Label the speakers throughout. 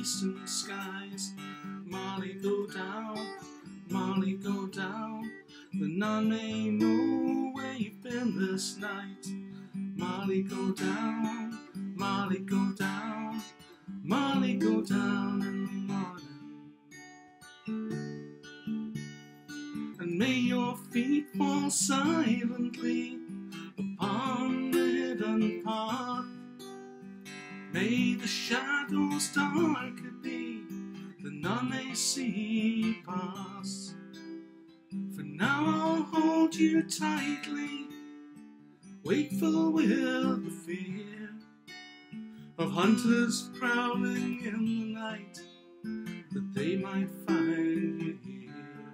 Speaker 1: eastern skies. Molly, go down, Molly, go down. The none may know where you've been this night. Molly, go down, Molly, go down. Molly, go down in the morning. And may your feet fall silently upon the hidden path. May the shadows darker be, that none may see pass. For now I'll hold you tightly, wakeful with the fear of hunters prowling in the night, that they might find you here.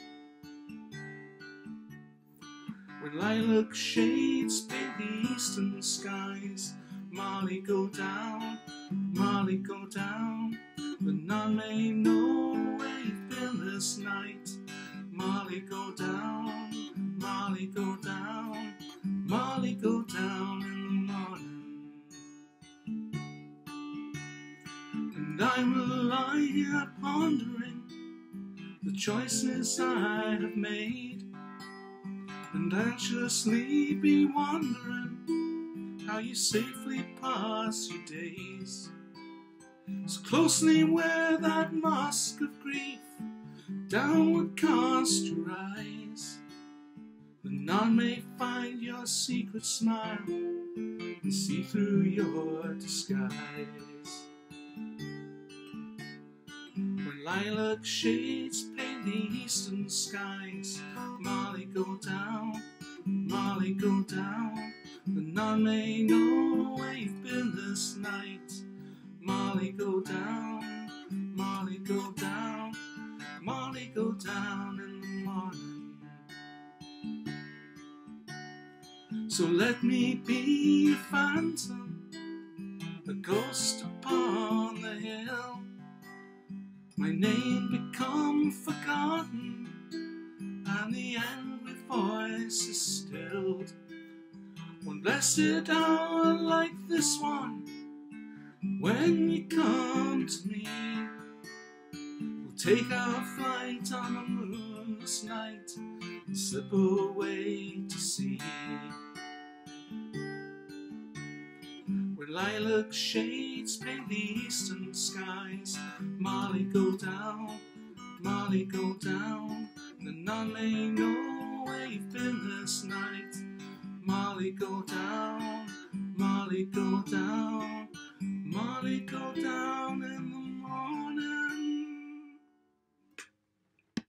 Speaker 1: When lilac shades paint the eastern skies, Molly, go down, Molly, go down. But none may know where you've been this night. Molly, go down, Molly, go down. Molly, go down in the morning. And I will lie here pondering the choices I have made, and anxiously be wondering how you safely pass your days. So closely wear that mask of grief, downward cast your eyes, that none may find your secret smile and see through your disguise. When lilac shades paint the eastern skies, Molly, go down, Molly, go down. That none may know where you've been this night. Molly, go down, Molly, go down. Molly, go down in the morning. So let me be a phantom, a ghost upon the hill, my name become forgotten, and the angry voice is stilled. One blessed hour like this one, when you come to me, we'll take our flight on a moonless night and slip away to sea. Where lilac shades paint the eastern skies, Molly, go down, Molly, go down. That none may know where you've been this night. Molly, go down, Molly, go down. Molly, go down in the